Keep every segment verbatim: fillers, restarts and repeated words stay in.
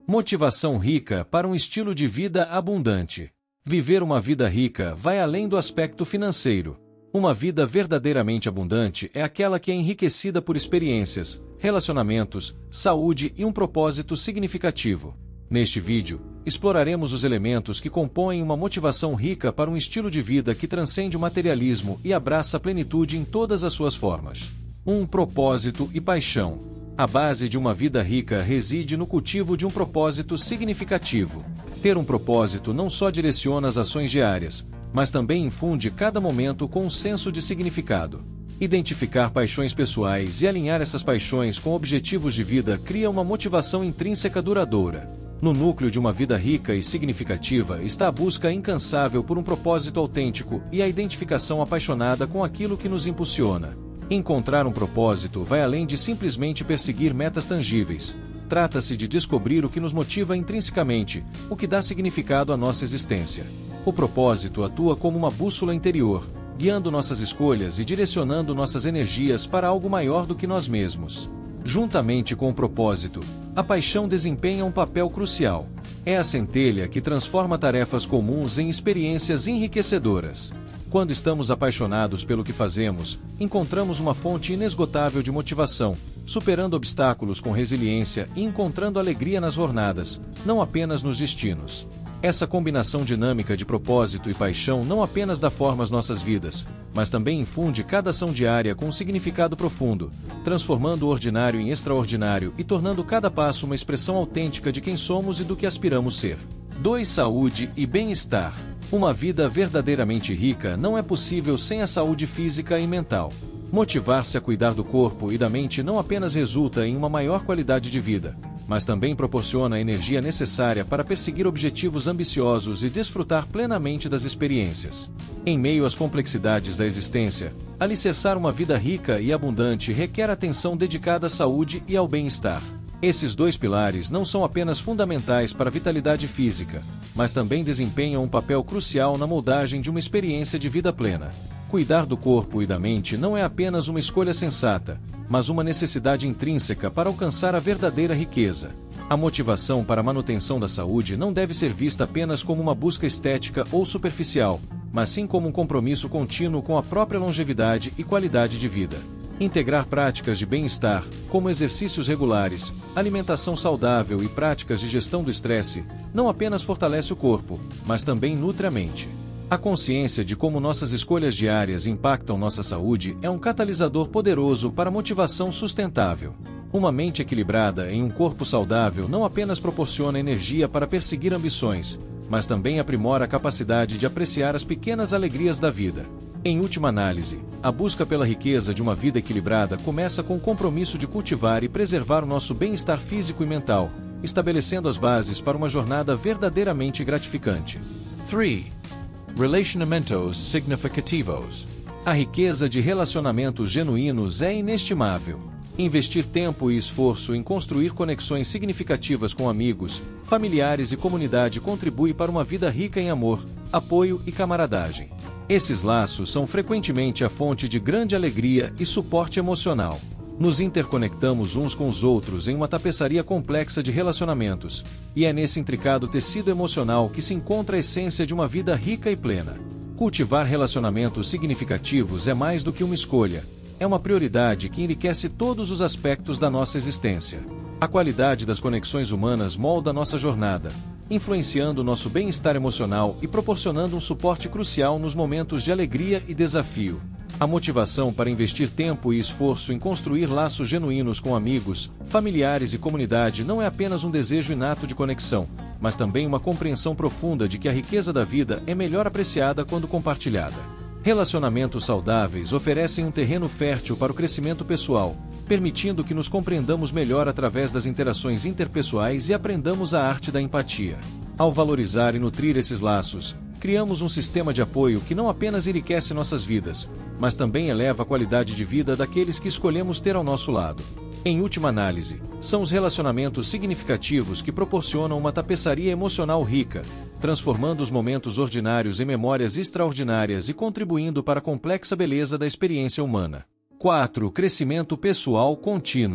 Motivação rica para um estilo de vida abundante. Viver uma vida rica vai além do aspecto financeiro. Uma vida verdadeiramente abundante é aquela que é enriquecida por experiências, relacionamentos, saúde e um propósito significativo. Neste vídeo, exploraremos os elementos que compõem uma motivação rica para um estilo de vida que transcende o materialismo e abraça a plenitude em todas as suas formas. um Propósito e paixão. A base de uma vida rica reside no cultivo de um propósito significativo. Ter um propósito não só direciona as ações diárias, mas também infunde cada momento com um senso de significado. Identificar paixões pessoais e alinhar essas paixões com objetivos de vida cria uma motivação intrínseca duradoura. No núcleo de uma vida rica e significativa está a busca incansável por um propósito autêntico e a identificação apaixonada com aquilo que nos impulsiona. Encontrar um propósito vai além de simplesmente perseguir metas tangíveis. Trata-se de descobrir o que nos motiva intrinsecamente, o que dá significado à nossa existência. O propósito atua como uma bússola interior, guiando nossas escolhas e direcionando nossas energias para algo maior do que nós mesmos. Juntamente com o propósito, a paixão desempenha um papel crucial. É a centelha que transforma tarefas comuns em experiências enriquecedoras. Quando estamos apaixonados pelo que fazemos, encontramos uma fonte inesgotável de motivação, superando obstáculos com resiliência e encontrando alegria nas jornadas, não apenas nos destinos. Essa combinação dinâmica de propósito e paixão não apenas dá forma às nossas vidas, mas também infunde cada ação diária com um significado profundo, transformando o ordinário em extraordinário e tornando cada passo uma expressão autêntica de quem somos e do que aspiramos ser. dois Saúde e bem-estar. Uma vida verdadeiramente rica não é possível sem a saúde física e mental. Motivar-se a cuidar do corpo e da mente não apenas resulta em uma maior qualidade de vida, mas também proporciona a energia necessária para perseguir objetivos ambiciosos e desfrutar plenamente das experiências. Em meio às complexidades da existência, alicerçar uma vida rica e abundante requer atenção dedicada à saúde e ao bem-estar. Esses dois pilares não são apenas fundamentais para a vitalidade física, mas também desempenham um papel crucial na moldagem de uma experiência de vida plena. Cuidar do corpo e da mente não é apenas uma escolha sensata, mas uma necessidade intrínseca para alcançar a verdadeira riqueza. A motivação para a manutenção da saúde não deve ser vista apenas como uma busca estética ou superficial, mas sim como um compromisso contínuo com a própria longevidade e qualidade de vida. Integrar práticas de bem-estar, como exercícios regulares, alimentação saudável e práticas de gestão do estresse, não apenas fortalece o corpo, mas também nutre a mente. A consciência de como nossas escolhas diárias impactam nossa saúde é um catalisador poderoso para a motivação sustentável. Uma mente equilibrada em um corpo saudável não apenas proporciona energia para perseguir ambições, mas também aprimora a capacidade de apreciar as pequenas alegrias da vida. Em última análise, a busca pela riqueza de uma vida equilibrada começa com o compromisso de cultivar e preservar o nosso bem-estar físico e mental, estabelecendo as bases para uma jornada verdadeiramente gratificante. três Relacionamentos significativos. A riqueza de relacionamentos genuínos é inestimável. Investir tempo e esforço em construir conexões significativas com amigos, familiares e comunidade contribui para uma vida rica em amor, apoio e camaradagem. Esses laços são frequentemente a fonte de grande alegria e suporte emocional. Nos interconectamos uns com os outros em uma tapeçaria complexa de relacionamentos, e é nesse intricado tecido emocional que se encontra a essência de uma vida rica e plena. Cultivar relacionamentos significativos é mais do que uma escolha, é uma prioridade que enriquece todos os aspectos da nossa existência. A qualidade das conexões humanas molda nossa jornada, influenciando nosso bem-estar emocional e proporcionando um suporte crucial nos momentos de alegria e desafio. A motivação para investir tempo e esforço em construir laços genuínos com amigos, familiares e comunidade não é apenas um desejo inato de conexão, mas também uma compreensão profunda de que a riqueza da vida é melhor apreciada quando compartilhada. Relacionamentos saudáveis oferecem um terreno fértil para o crescimento pessoal, permitindo que nos compreendamos melhor através das interações interpessoais e aprendamos a arte da empatia. Ao valorizar e nutrir esses laços, criamos um sistema de apoio que não apenas enriquece nossas vidas, mas também eleva a qualidade de vida daqueles que escolhemos ter ao nosso lado. Em última análise, são os relacionamentos significativos que proporcionam uma tapeçaria emocional rica, transformando os momentos ordinários em memórias extraordinárias e contribuindo para a complexa beleza da experiência humana. quatro Crescimento pessoal contínuo.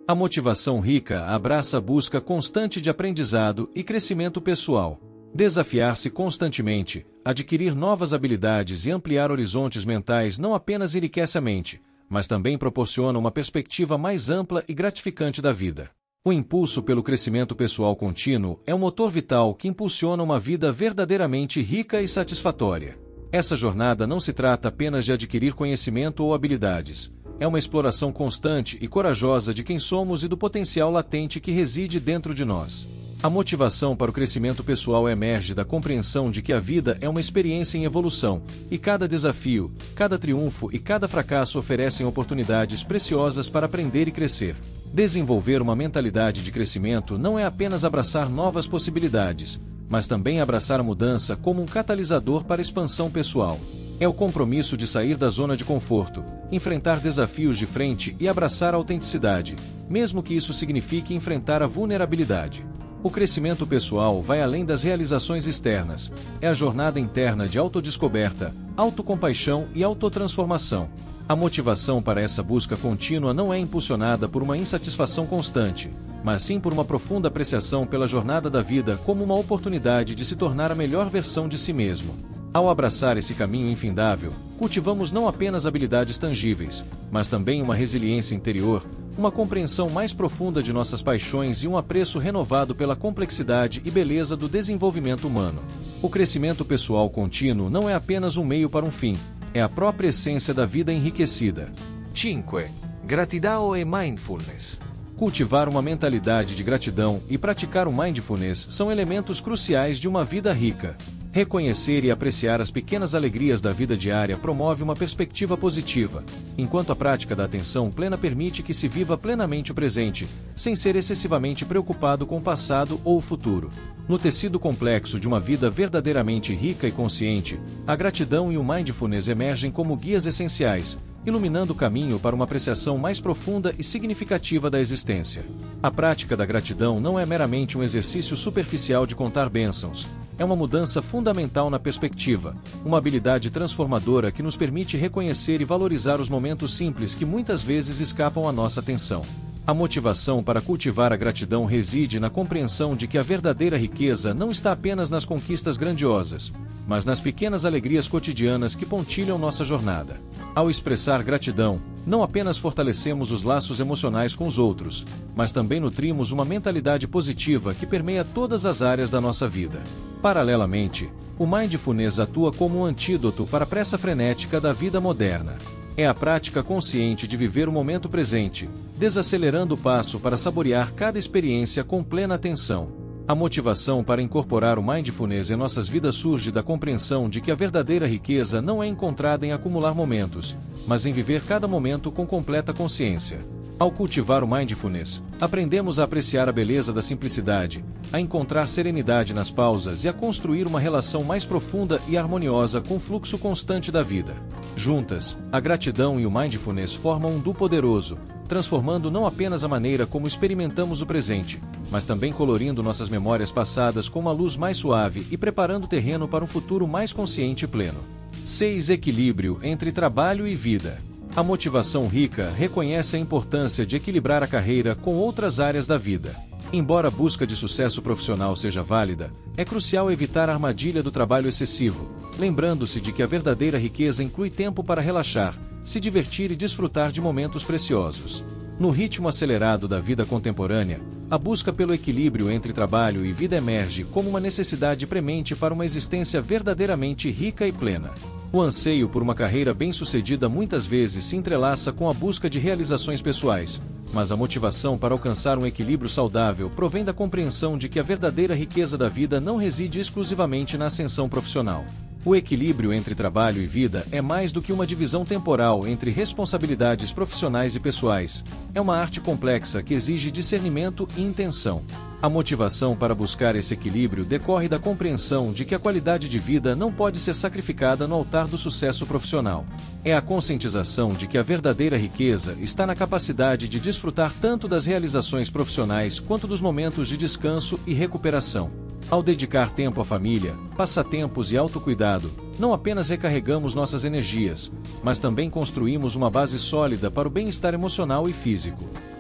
A motivação rica abraça a busca constante de aprendizado e crescimento pessoal. Desafiar-se constantemente, adquirir novas habilidades e ampliar horizontes mentais não apenas enriquece a mente, mas também proporciona uma perspectiva mais ampla e gratificante da vida. O impulso pelo crescimento pessoal contínuo é um motor vital que impulsiona uma vida verdadeiramente rica e satisfatória. Essa jornada não se trata apenas de adquirir conhecimento ou habilidades. É uma exploração constante e corajosa de quem somos e do potencial latente que reside dentro de nós. A motivação para o crescimento pessoal emerge da compreensão de que a vida é uma experiência em evolução, e cada desafio, cada triunfo e cada fracasso oferecem oportunidades preciosas para aprender e crescer. Desenvolver uma mentalidade de crescimento não é apenas abraçar novas possibilidades, mas também abraçar a mudança como um catalisador para a expansão pessoal. É o compromisso de sair da zona de conforto, enfrentar desafios de frente e abraçar a autenticidade, mesmo que isso signifique enfrentar a vulnerabilidade. O crescimento pessoal vai além das realizações externas. É a jornada interna de autodescoberta, autocompaixão e autotransformação. A motivação para essa busca contínua não é impulsionada por uma insatisfação constante, mas sim por uma profunda apreciação pela jornada da vida como uma oportunidade de se tornar a melhor versão de si mesmo. Ao abraçar esse caminho infindável, cultivamos não apenas habilidades tangíveis, mas também uma resiliência interior, uma compreensão mais profunda de nossas paixões e um apreço renovado pela complexidade e beleza do desenvolvimento humano. O crescimento pessoal contínuo não é apenas um meio para um fim, é a própria essência da vida enriquecida. cinco. Gratidão e mindfulness. Cultivar uma mentalidade de gratidão e praticar o mindfulness são elementos cruciais de uma vida rica. Reconhecer e apreciar as pequenas alegrias da vida diária promove uma perspectiva positiva, enquanto a prática da atenção plena permite que se viva plenamente o presente, sem ser excessivamente preocupado com o passado ou o futuro. No tecido complexo de uma vida verdadeiramente rica e consciente, a gratidão e o mindfulness emergem como guias essenciais, iluminando o caminho para uma apreciação mais profunda e significativa da existência. A prática da gratidão não é meramente um exercício superficial de contar bênçãos. É uma mudança fundamental na perspectiva, uma habilidade transformadora que nos permite reconhecer e valorizar os momentos simples que muitas vezes escapam à nossa atenção. A motivação para cultivar a gratidão reside na compreensão de que a verdadeira riqueza não está apenas nas conquistas grandiosas, mas nas pequenas alegrias cotidianas que pontilham nossa jornada. Ao expressar gratidão, não apenas fortalecemos os laços emocionais com os outros, mas também nutrimos uma mentalidade positiva que permeia todas as áreas da nossa vida. Paralelamente, o mindfulness atua como um antídoto para a pressa frenética da vida moderna. É a prática consciente de viver o momento presente, desacelerando o passo para saborear cada experiência com plena atenção. A motivação para incorporar o mindfulness em nossas vidas surge da compreensão de que a verdadeira riqueza não é encontrada em acumular momentos, mas em viver cada momento com completa consciência. Ao cultivar o mindfulness, aprendemos a apreciar a beleza da simplicidade, a encontrar serenidade nas pausas e a construir uma relação mais profunda e harmoniosa com o fluxo constante da vida. Juntas, a gratidão e o mindfulness formam um duo poderoso, transformando não apenas a maneira como experimentamos o presente, mas também colorindo nossas memórias passadas com uma luz mais suave e preparando o terreno para um futuro mais consciente e pleno. seis. Equilíbrio entre trabalho e vida. A motivação rica reconhece a importância de equilibrar a carreira com outras áreas da vida. Embora a busca de sucesso profissional seja válida, é crucial evitar a armadilha do trabalho excessivo, lembrando-se de que a verdadeira riqueza inclui tempo para relaxar, se divertir e desfrutar de momentos preciosos. No ritmo acelerado da vida contemporânea, a busca pelo equilíbrio entre trabalho e vida emerge como uma necessidade premente para uma existência verdadeiramente rica e plena. O anseio por uma carreira bem-sucedida muitas vezes se entrelaça com a busca de realizações pessoais, mas a motivação para alcançar um equilíbrio saudável provém da compreensão de que a verdadeira riqueza da vida não reside exclusivamente na ascensão profissional. O equilíbrio entre trabalho e vida é mais do que uma divisão temporal entre responsabilidades profissionais e pessoais. É uma arte complexa que exige discernimento e intenção. A motivação para buscar esse equilíbrio decorre da compreensão de que a qualidade de vida não pode ser sacrificada no altar do sucesso profissional. É a conscientização de que a verdadeira riqueza está na capacidade de desfrutar tanto das realizações profissionais quanto dos momentos de descanso e recuperação. Ao dedicar tempo à família, passatempos e autocuidado, não apenas recarregamos nossas energias, mas também construímos uma base sólida para o bem-estar emocional e físico.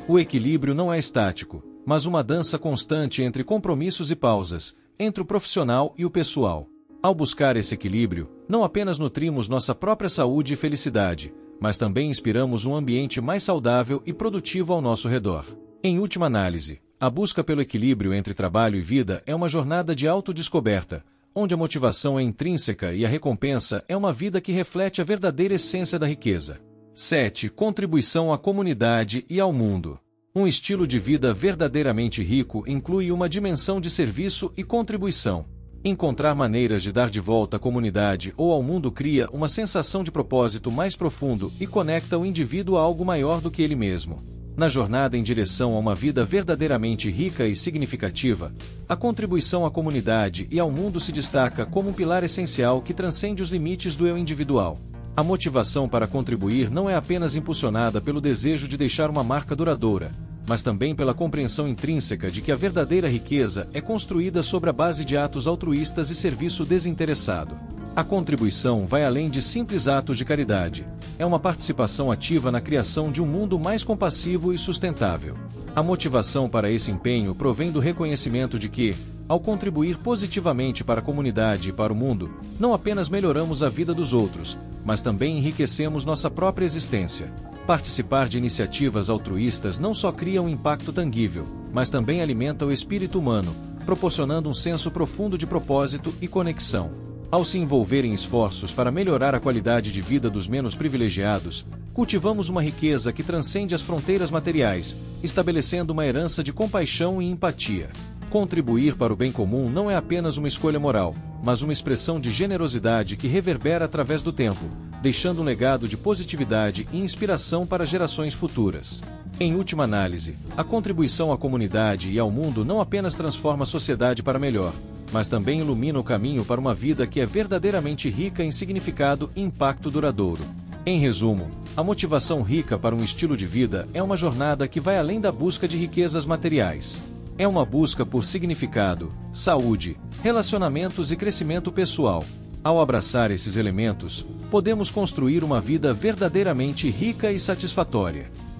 O equilíbrio não é estático, mas uma dança constante entre compromissos e pausas, entre o profissional e o pessoal. Ao buscar esse equilíbrio, não apenas nutrimos nossa própria saúde e felicidade, mas também inspiramos um ambiente mais saudável e produtivo ao nosso redor. Em última análise, a busca pelo equilíbrio entre trabalho e vida é uma jornada de autodescoberta, onde a motivação é intrínseca e a recompensa é uma vida que reflete a verdadeira essência da riqueza. sete. Contribuição à comunidade e ao mundo. Um estilo de vida verdadeiramente rico inclui uma dimensão de serviço e contribuição. Encontrar maneiras de dar de volta à comunidade ou ao mundo cria uma sensação de propósito mais profundo e conecta o indivíduo a algo maior do que ele mesmo. Na jornada em direção a uma vida verdadeiramente rica e significativa, a contribuição à comunidade e ao mundo se destaca como um pilar essencial que transcende os limites do eu individual. A motivação para contribuir não é apenas impulsionada pelo desejo de deixar uma marca duradoura, mas também pela compreensão intrínseca de que a verdadeira riqueza é construída sobre a base de atos altruístas e serviço desinteressado. A contribuição vai além de simples atos de caridade. É uma participação ativa na criação de um mundo mais compassivo e sustentável. A motivação para esse empenho provém do reconhecimento de que, ao contribuir positivamente para a comunidade e para o mundo, não apenas melhoramos a vida dos outros, mas também enriquecemos nossa própria existência. Participar de iniciativas altruístas não só cria um impacto tangível, mas também alimenta o espírito humano, proporcionando um senso profundo de propósito e conexão. Ao se envolver em esforços para melhorar a qualidade de vida dos menos privilegiados, cultivamos uma riqueza que transcende as fronteiras materiais, estabelecendo uma herança de compaixão e empatia. Contribuir para o bem comum não é apenas uma escolha moral, mas uma expressão de generosidade que reverbera através do tempo, deixando um legado de positividade e inspiração para gerações futuras. Em última análise, a contribuição à comunidade e ao mundo não apenas transforma a sociedade para melhor, mas também ilumina o caminho para uma vida que é verdadeiramente rica em significado e impacto duradouro. Em resumo, a motivação rica para um estilo de vida é uma jornada que vai além da busca de riquezas materiais. É uma busca por significado, saúde, relacionamentos e crescimento pessoal. Ao abraçar esses elementos, podemos construir uma vida verdadeiramente rica e satisfatória.